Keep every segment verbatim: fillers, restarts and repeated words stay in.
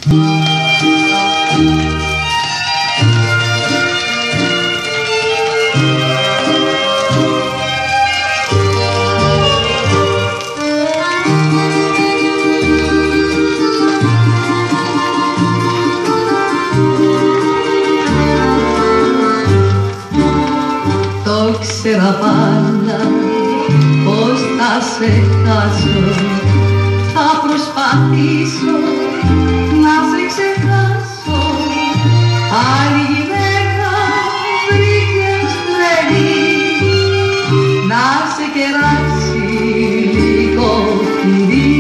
Το ξέρα πάντα πως θα σε χάσω, θα προσπαθήσω να σε ξεχάσω. Άλλη γυναίκα βρήκες τρελή, να σε κεράσει λίγο φιλί.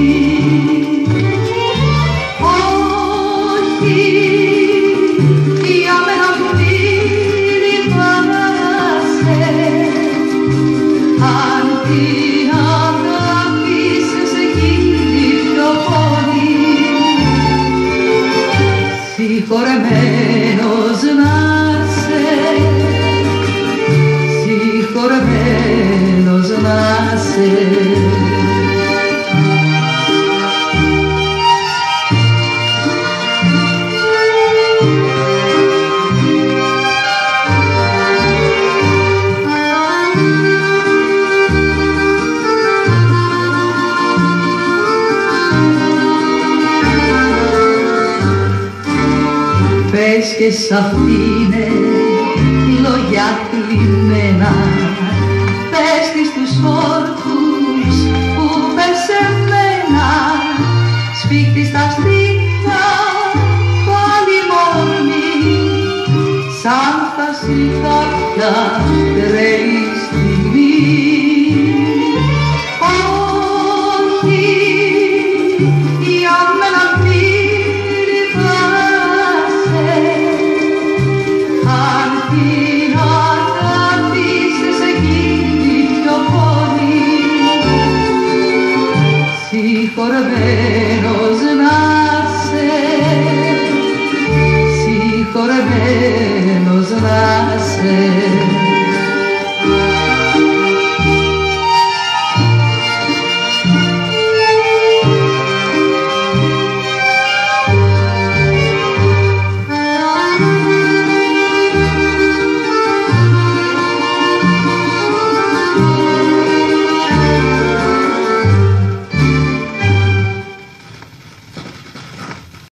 Όχι, για μένα πλήρη φάγασε, αν την αγάπησες εκείνη πιο πολύ. Συγχωρεμένος να σε, συγχωρεμένος να σε. Πες και σ' αυτήνε λόγια κλειμμένα, πες της τους όρκους που πες σε μένα. Σφίχτη στα στήθια πάλι μόρμη, σαν φτάσει κάποια τρελή στιγμή. Όχι, για μένα φίλη φάγασε, αν την αγάπησες εκείνη πιο πολύ. Συγχωρεμένος να σε, συγχωρεμένος να σε.